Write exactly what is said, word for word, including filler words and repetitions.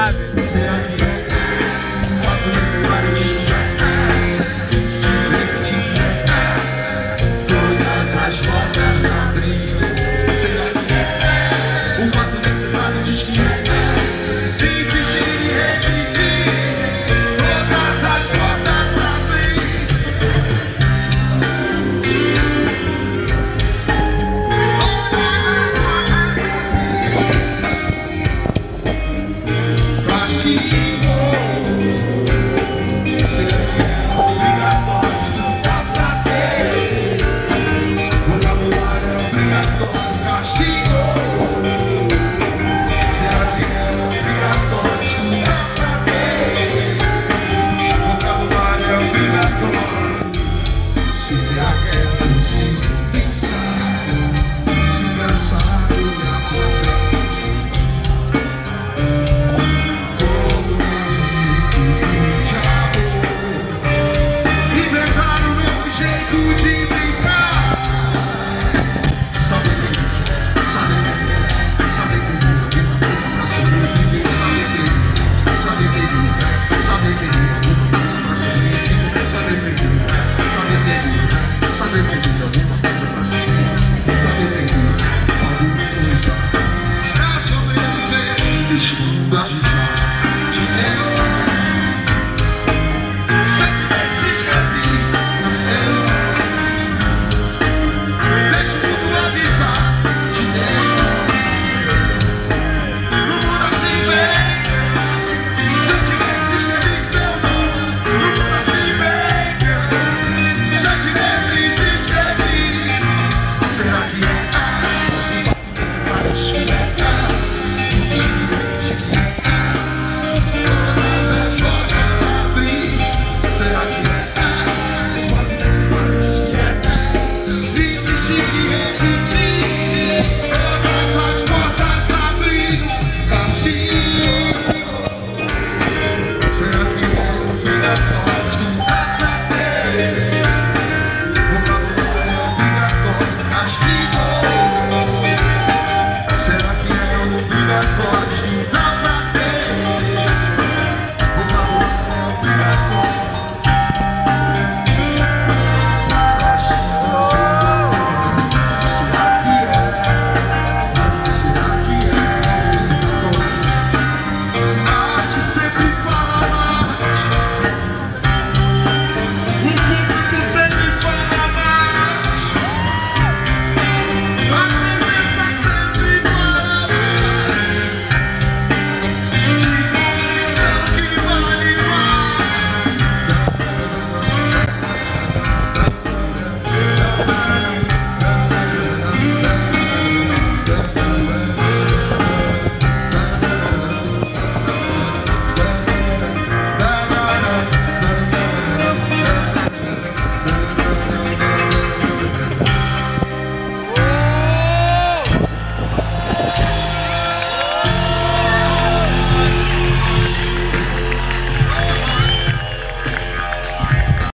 sabe. Será que é o fato necessário de todas as portas abrir? Será que é o fato necessário de insistir e repetir todas as portas abrir? Será que é preciso pensar? Engraçado e como já inventar o novo jeito de brincar. Sabe entender, sabe entender, sabe entender alguma coisa pra sobreviver. Sabe entender, sabe entender, sabe entender alguma coisa pra sobreviver. Sabe entender, sabe entender. Sabe entender alguma coisa pra seguir? Sabe entender alguma coisa pra sobreviver? Deixa eu dar risada de